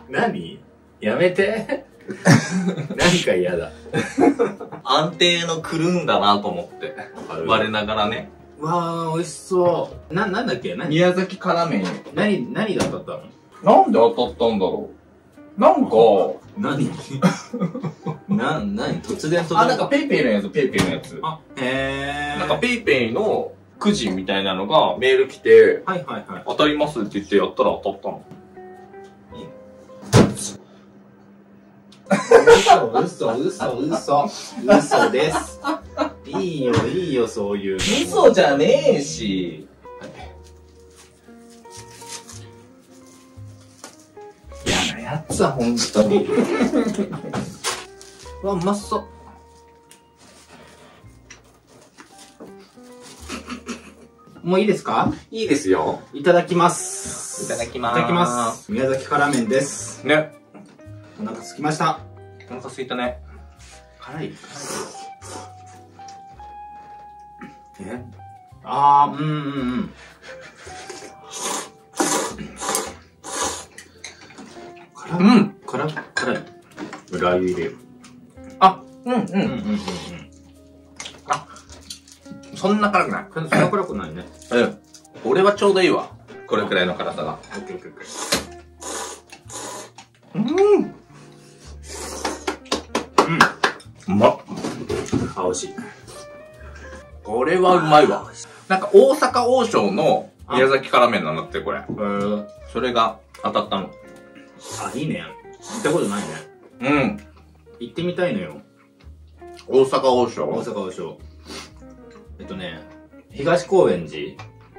何やめて。何か嫌だ。 安定のくるんだなと思って。我ながらね。 わー、美味しそう。なんだっけ宮崎辛麺。 何で当たったの？ なんで当たったんだろう。なんか、 何突然なんかペイペイのやつ、ペイペイのやつ。 あ、へー。 なんかペイペイのくじみたいなのがメール来て、 はいはいはい。 当たりますって言ってやったら当たったの。 嘘です。いいよ、そういうの。 嘘じゃねえし。嫌なやつはほんとに。 うわ、うまそう。もういいですか？ いいですよ。 いただきます。 いただきます。 いただきます。宮崎辛麺です。 ね。 お腹すきました。 お腹すいたね。 辛い。辛い。ラー油入れよ。 あ、あ、そんな辛くない。 そんな辛くないね。 うん。俺はちょうどいいわ。これくらいの辛さが。 オッケー。 うまっ。 あ、美味しい。 これはうまいわ。なんか大阪王将の宮崎辛麺なんだって、これ。それが当たったの。 あ、いいね。行ったことないね。 うん。 行ってみたいのよ。 大阪王将。 大阪王将。東高円寺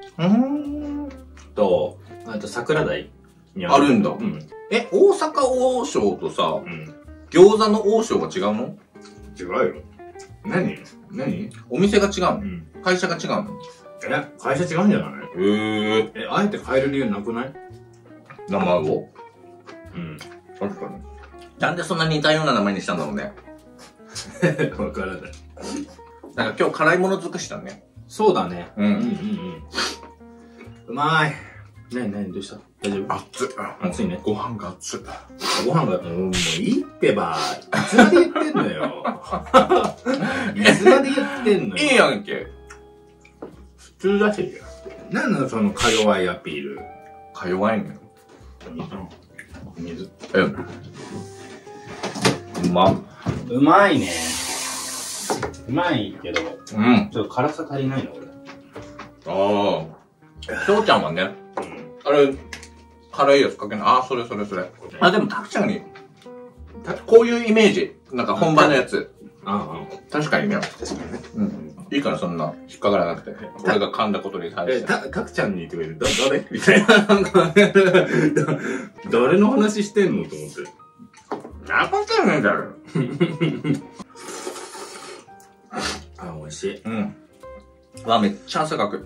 と、あと桜台にあるんだ。 うん。 大阪王将とさ、餃子の王将が違うの？ 違うよ。何お店が違うの？ ん。 会社が違うの？ 会社違うんじゃない？あえて変える理由なくない？ 名前を？ うん。 確かに。なんでそんな似たような名前にしたんだろうね。 わからない。 なんか今日辛いもの尽くしたね。 そうだね。 うん。 うまい。どうした？大丈夫？ 熱いね。ご飯が熱い。 ご飯が、もういいってば。いつまで言ってんのよ。いつまで言ってんのよ。 いいやんけ。 普通だし。なんなのそのか弱いアピール。 か弱いのよ。 水。うまいね。うまいけど、ちょっと辛さ足りないの俺。 ああ。しょうちゃんはね、あれ、辛いやつかけない。あ、それ。あ、でもたくちゃんに、こういうイメージ。なんか本場のやつ。確かにね。いいからそんな、引っかからなくて。俺が噛んだことに対して。 たくちゃんに言ってくれる。誰みたいな。なんか、誰の話してんのと思って。 なことないだろ。 あ、美味しい。 めっちゃ汗かく。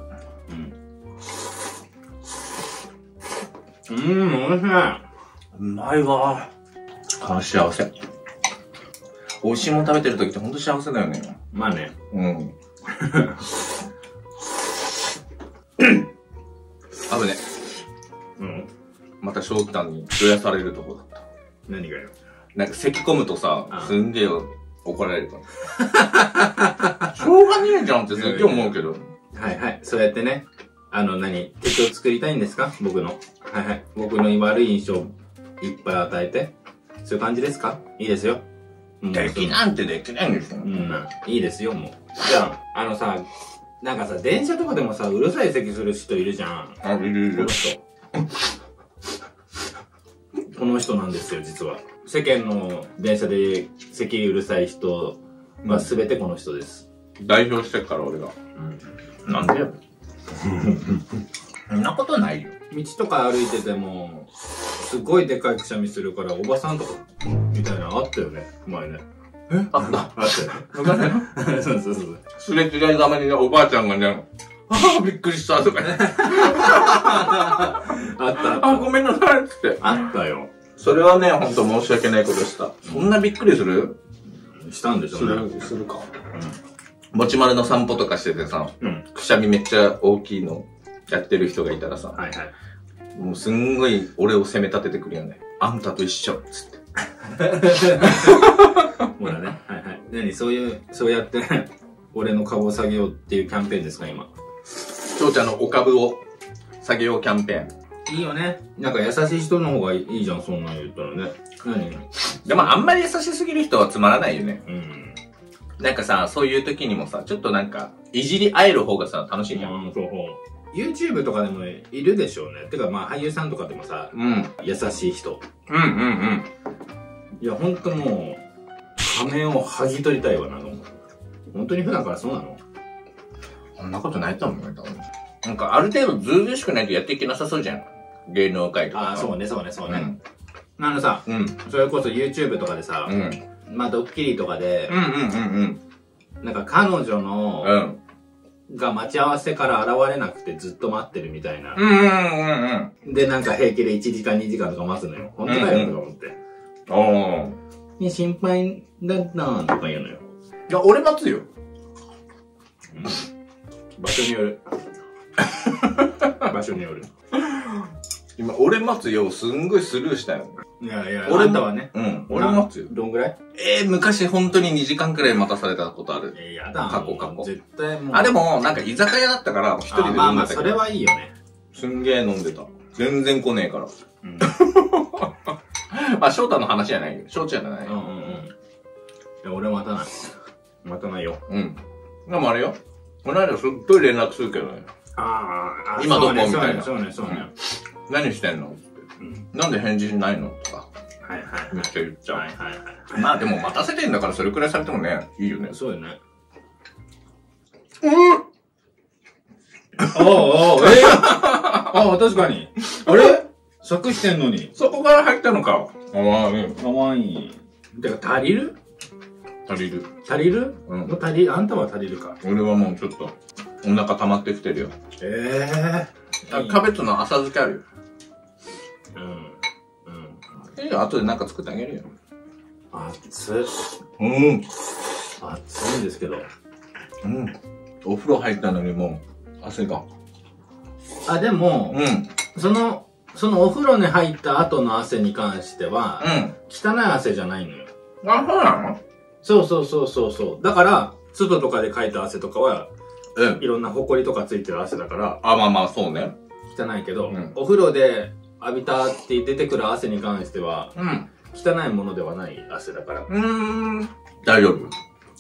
美味しい。 うまいわ。幸せ。美味しいもの食べてる時ってほんと幸せだよね。 まあね。 あぶね。また正気さんにどやされるとこだった。 何がよ。 なんか咳込むとさ、すんげえ怒られるから。しょうがねえじゃんってすっげえ思うけど。 はい。そうやってね、敵を作りたいんですか？僕の。僕の悪い印象をいっぱい与えて。そういう感じですか？いいですよ。 敵なんてできないんですよ。 いいですよ、もう。じゃあ、なんかさ、電車とかでもさ、うるさい席する人いるじゃん。 いる。 この人なんですよ、実は。世間の電車で席うるさい人は全てこの人です。 代表してっから、俺が。なんでよ。そんなことないよ。 道とか歩いてても、すごいでかいくしゃみするから、おばさんとか、みたいなのあったよね、前ね。 あった。 あったよね。そう。 すれ違いざまにね、おばあちゃんがね、びっくりしたとかね。 あった。 ごめんなさいっつって。 あったよ。 それはね、ほんと申し訳ないことした。そんなびっくりする？ したんでしょうね。 するか。もちまるの散歩とかしててさ、くしゃみめっちゃ大きいのやってる人がいたらさ、もうすんごい俺を責め立ててくるよね。 あんたと一緒、つって。 ほらね。はいはい。そうやって、俺の株を下げようっていうキャンペーンですか、今。 翔ちゃんのお株を下げようキャンペーン。 いいよね。なんか優しい人の方がいいじゃん、そんなん言ったらね。何？ でもあんまり優しすぎる人はつまらないよね。 うん。 なんかさ、そういう時にもさ、ちょっとなんか、いじり合える方がさ、楽しいじゃん。 そう。YouTube とかでもいるでしょうね。てかまあ俳優さんとかでもさ、優しい人。いや、ほんともう、仮面を剥ぎ取りたいわな、本当に普段からそうなの？ そんなことないと思うよ、多分。なんかある程度ずうずうしくないとやっていけなさそうじゃん。芸能界とか。 あ、そうね。さ、それこそ YouTube とかでさ、まあドッキリとかで、なんか彼女の、が待ち合わせから現れなくてずっと待ってるみたいな。で、なんか平気で1時間2時間とか待つのよ。本当だよ、とか思って。心配だったとか言うのよ。 いや、俺待つよ。 場所による。場所による。 今、俺待つよ、すんごいスルーしたよ。 いや、俺はね。 俺待つよ。 どんぐらい？ 昔本当に2時間くらい待たされたことある。 やだ。 過去。 絶対もう。 あ、でも、なんか居酒屋だったから、一人で飲んでたけど。 まあ、それはいいよね。 すんげえ飲んでた。全然来ねえから。まあ、翔太の話じゃないよ。翔ちゃんじゃないよ。 いや、俺は待たない。待たないよ。 でもあれよ。この間すっごい連絡するけどね。今どこみたいな。 そうね。 何してんの？なんで返事しないのとか。めっちゃ言っちゃう。まあでも待たせてんだからそれくらいされてもね、いいよね。 そうよね。確かに。あれ？柵してんのに。 そこから入ったのか。 かわいい。てか、足りる？ 足りる。 もうあんたは足りるか。 俺はもうちょっと、お腹溜まってきてるよ。キャベツの浅漬けあるよ。いいよ、後でなんか作ってあげるよ。 熱い。熱いんですけど。 お風呂入ったのにもう、汗が。 でも、そのお風呂に入った後の汗に関しては、汚い汗じゃないのよ。 あ、そうなの？ そう。だから、外とかでかいた汗とかは、いろんなホコリとかついてる汗だから。 まあ、そうね。 汚いけど、お風呂で浴びたって出てくる汗に関しては、汚いものではない汗だから。 大丈夫。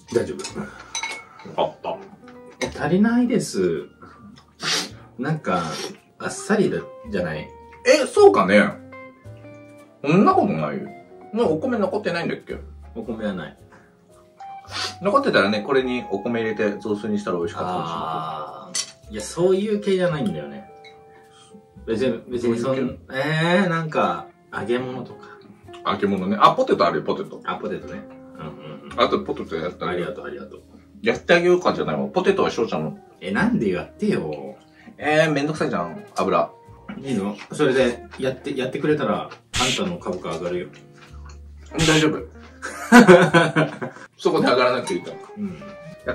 あった。 足りないです。なんか、あっさりじゃない？ そうかね。そんなことないよ。もうお米残ってないんだっけ？ お米はない。 残ってたらね、これにお米入れて雑炊にしたら美味しかったかもしれない。 いや、そういう系じゃないんだよね。別になんか、揚げ物とか。 揚げ物ね。ポテトあるよ、ポテト。 ポテトね。 あとポテトやってあげよう。 ありがとう。 やってあげようかじゃないわ。ポテトは翔ちゃんの。 なんでやってよ。 めんどくさいじゃん、油。 いいの？それで、やってくれたら、あんたの株価上がるよ。 大丈夫。そこで上がらなくていいから。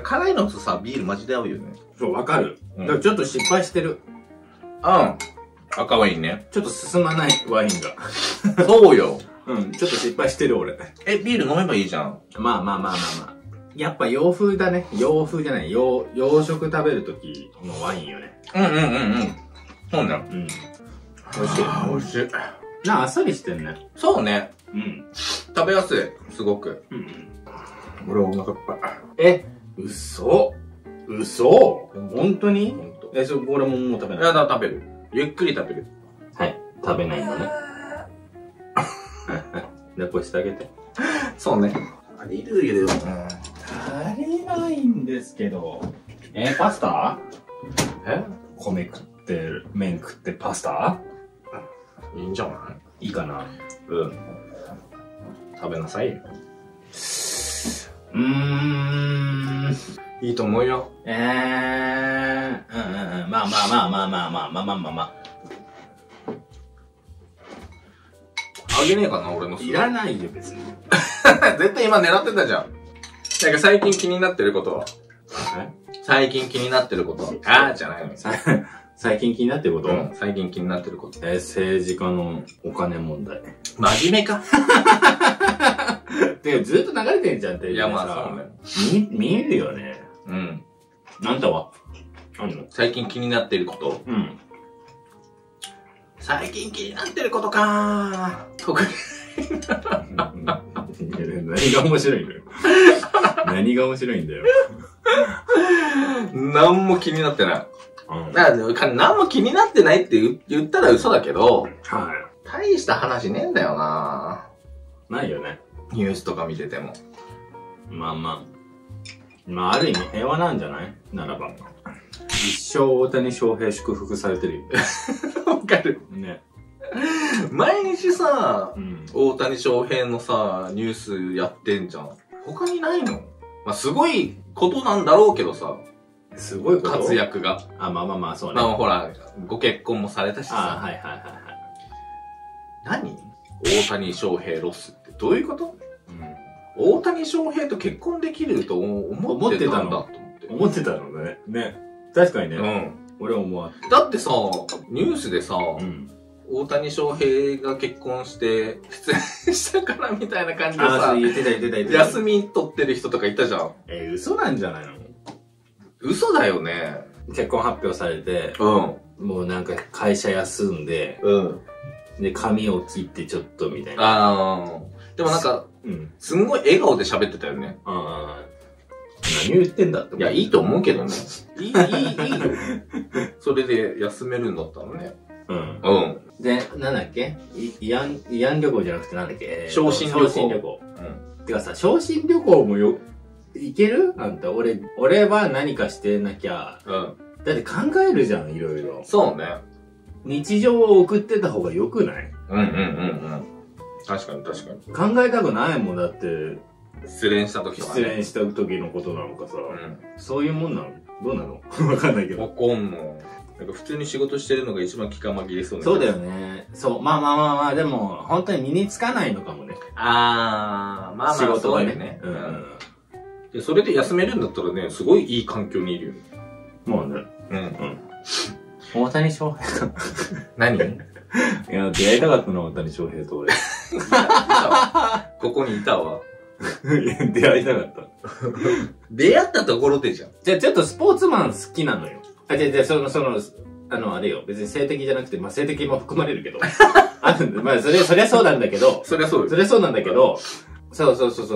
辛いのとさ、ビールマジで合うよね。 そう、わかる。だからちょっと失敗してる。 赤ワインね。 ちょっと進まないワインが。 そうよ。 ちょっと失敗してる俺。 ビール飲めばいいじゃん。 まあ。やっぱ洋風だね。洋風じゃない。洋食食べるときのワインよね。 そうね。 美味しい。 美味しい。 あっさりしてんね。 そうね。食べやすい。すごく。俺お腹いっぱい。 嘘本当に？俺ももう食べない。 やだ、食べる。ゆっくり食べる。 はい。食べないのね。で、これしてあげて。 そうね。 足りるよ。足りないんですけど。パスタ？米食って、麺食ってパスタ？ いいんじゃない？ いいかな？ 食べなさいよ。いいと思うよ。 まあ。 あげねえかな、俺の。 いらないよ、別に。 絶対今狙ってたじゃん。なんか最近気になってることは？最近気になってることは？じゃないの。 最近気になってること？ 最近気になってること。 政治家のお金問題。 真面目か。 で、ずっと流れてんじゃんって。 いや、まあそうね。見えるよね。 うん。 あんたは最近気になってること。うん。最近気になってることかー。特に。 何が面白いんだよ。何が面白いんだよ。 何も気になってない。だから何も気になってないって言ったら嘘だけど、はい。大した話ねえんだよな。 ないよね。 ニュースとか見てても。 まあある意味平和なんじゃないならば。一生大谷翔平祝福されてるよ。 わかる。 ね。 毎日さ、大谷翔平のさ、ニュースやってんじゃん。他にないの？まあ、すごいことなんだろうけどさ。 すごいこと活躍が。 まあ、そうね。 ほら、ご結婚もされたしさ。 はい。 何？大谷翔平ロスってどういうこと？大谷翔平と結婚できると思ってたんだと思って。 思ってたのね。ね。確かにね。俺は思わん。 だってさ、ニュースでさ、大谷翔平が結婚して出演したからみたいな感じでさ、 言ってた。 休み取ってる人とかいたじゃん。 嘘なんじゃないの？ 嘘だよね。 結婚発表されて、もうなんか会社休んで、で、髪を切ってちょっとみたいな。 でもなんか、すんごい笑顔で喋ってたよね。 何言ってんだって。 いや、いいと思うけどね。いいよ。それで休めるんだったらね。 で、なんだっけ慰安旅行じゃなくてなんだっけ昇進旅行。 てかさ、昇進旅行も行ける？あんた、俺は何かしてなきゃ。だって考えるじゃん、いろいろ。 そうね。 日常を送ってた方が良くない？ 確かに。 考えたくないもんだって。 失恋した時とかね。 失恋した時のことなのかさ。そういうもんなの？どうなの？わかんないけど。 わかんない。なんか普通に仕事してるのが一番気が紛れそうな。 そうだよね。そう。まあ、でも、本当に身につかないのかもね。 まあ仕事がね。で、それで休めるんだったらね、すごいいい環境にいるよね。 もうね。大谷翔平か。 何？いや、出会いたかったの、大谷翔平と俺。 ここにいたわ。 出会いたかった。 出会ったところでじゃん。 じゃあちょっとスポーツマン好きなのよ。じゃああれよ。別に性的じゃなくて、まあ性的も含まれるけど。まあそりゃそうなんだけど。 そりゃそうなんだけど、そう、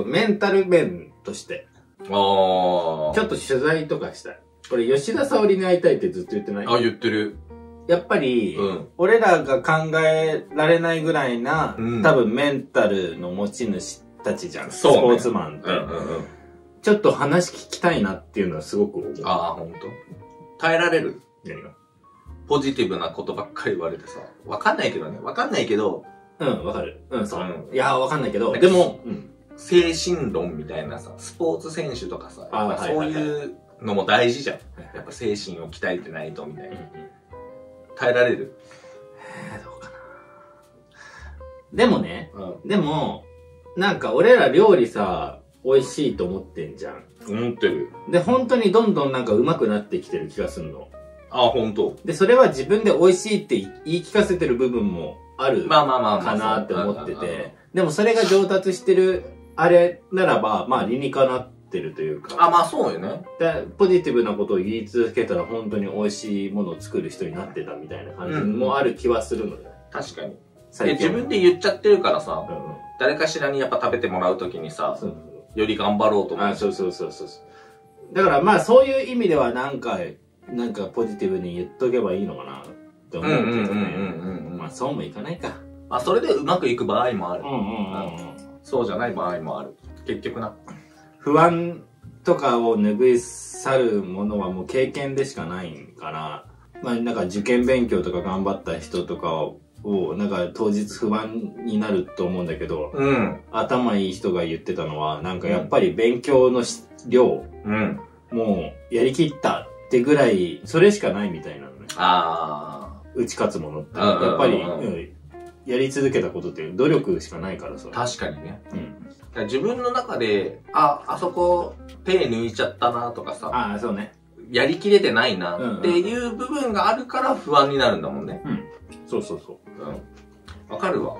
メンタル面として。ちょっと取材とかしたい。これ吉田沙保里に会いたいってずっと言ってない？ 言ってる。 やっぱり、俺らが考えられないぐらいな、多分メンタルの持ち主たちじゃん。スポーツマンって。ちょっと話聞きたいなっていうのはすごく思う。 ほんと？耐えられる？ 何が？ ポジティブなことばっかり言われてさ。わかんないけど。 わかる。そう。いや、わかんないけど、 でも、精神論みたいなさ、スポーツ選手とかさ、そういうのも大事じゃん。やっぱ精神を鍛えてないとみたいな。耐えられる？ どうかな。でもね、なんか俺ら料理さ、美味しいと思ってんじゃん。 思ってる。 で、本当にどんどんなんか上手くなってきてる気がするの。 本当。 で、それは自分で美味しいって言い聞かせてる部分もあるかなって思ってて。でもそれが上達してるあれならば、まあ理にかなってるというか。 まあそうよね。 で、ポジティブなことを言い続けたら本当に美味しいものを作る人になってたみたいな感じもある気はするのよ。 確かに。自分で言っちゃってるからさ、誰かしらにやっぱ食べてもらうときにさ、より頑張ろうと思う。 そう。だからまあそういう意味ではなんかポジティブに言っとけばいいのかなって思うけどね。まあそうもいかないか。 それでうまくいく場合もある。そうじゃない場合もある。結局な。 不安とかを拭い去るものはもう経験でしかないから、まあなんか受験勉強とか頑張った人とかをなんか当日不安になると思うんだけど、頭いい人が言ってたのはなんかやっぱり勉強の量、もうやりきったってぐらいそれしかないみたいなのね。打ち勝つものってやっぱり、やり続けたことって努力しかないからさ。 確かにね。自分の中であそこ手抜いちゃったなとかさ、 そうね、 やりきれてないなっていう部分があるから不安になるんだもんね。 そう。 わかるわ。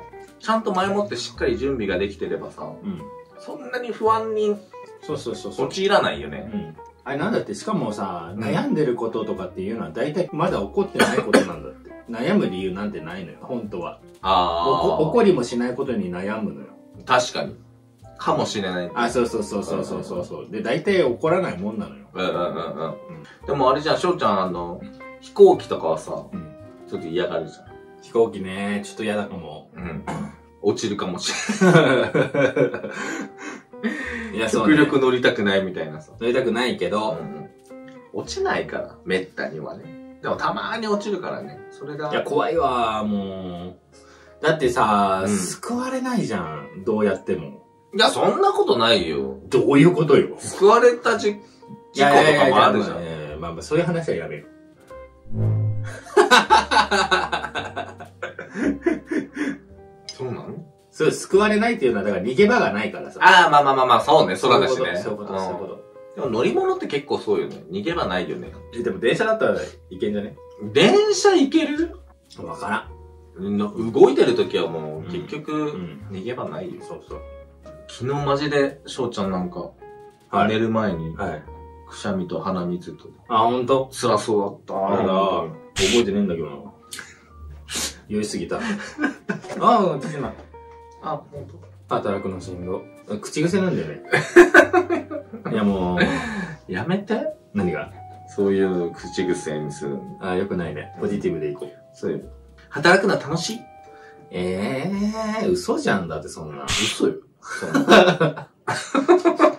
ちゃんと前もってしっかり準備ができてればさ、そんなに不安に陥らないよね。 あれなんだって、しかもさ、悩んでることとかっていうのは大体まだ起こってないことなんだって。悩む理由なんてないのよ、本当は。起こりもしないことに悩むのよ。 確かに。かもしれない。 そう。で、大体起こらないもんなのよ。 でもあれじゃん、翔ちゃん、飛行機とかはさ、ちょっと嫌がるじゃん。 飛行機ね、ちょっと嫌だかも。 落ちるかもしれない。いや、極力乗りたくないみたいなさ。 乗りたくないけど、 落ちないから、めったにはね。でもたまーに落ちるからね。それが。 いや、怖いわ、もう。だってさ、救われないじゃん。どうやっても。 いや、そんなことないよ。 どういうことよ。 救われた事故とかもあるじゃん。 まあそういう話はやめよう。 そうなの？ そう、救われないっていうのは、だから逃げ場がないからさ。 まあ、そうね、そうだしね。 そういうこと。 でも乗り物って結構そうよね。逃げ場ないよね。 でも電車だったらいけんじゃね？ 電車行ける？ わからん。動いてる時はもう、結局、逃げ場ないよ。 そう。 昨日マジで、翔ちゃんなんか、寝る前に、くしゃみと鼻水と。 ほんと？ 辛そうだった。 覚えてねえんだけどな。酔いすぎた。私今。ほんと？働くのしんど。口癖なんだよね。いやもう。 やめて。 何が？ そういう口癖にするの。よくないね。ポジティブでいこう。 そういう。働くのは楽しい？ 嘘じゃんだってそんな。 嘘よ。